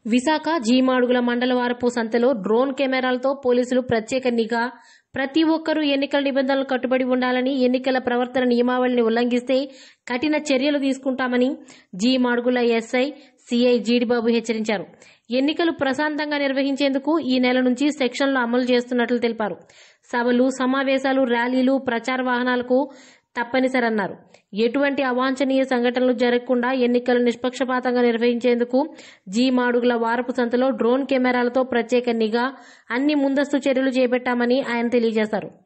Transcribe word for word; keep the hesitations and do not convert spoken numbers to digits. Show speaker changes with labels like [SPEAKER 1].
[SPEAKER 1] విశాఖ జీమాడుగుల మండలవారపు సంతలో డ్రోన్ కెమెరాలతో పోలీసులు ప్రత్యేక నిఘా. ప్రతి ఒక్కరూ ఎన్నికల నిబంధనలకు కట్టుబడి ఉండాలని, ఎన్నికల ప్రవర్తన నియమావళిని ఉల్లంఘిస్తే కఠిన చర్యలు తీసుకుంటామని జీమాడుగుల ఎస్ఐ సిఐ జీడిబాబు హెచ్చరించారు. ఎన్నికలు ప్రశాంతంగా నిర్వహించేందుకు ఈ నెల నుంచి సెక్షన్లు అమలు చేస్తున్నట్లు తెలిపారు. సభలు, సమావేశాలు, ర్యాలీలు, ప్రచార వాహనాలకు తప్పనిసరన్నారు. ఎటువంటి అవాంఛనీయ సంఘటనలు జరగకుండా ఎన్నికలు నిష్పక్షపాతంగా నిర్వహించేందుకు జీమాడుగుల వారపు సంతలో డ్రోన్ కెమెరాలతో ప్రత్యేక నిఘా, అన్ని ముందస్తు చర్యలు చేపట్టామని ఆయన తెలియజేశారు.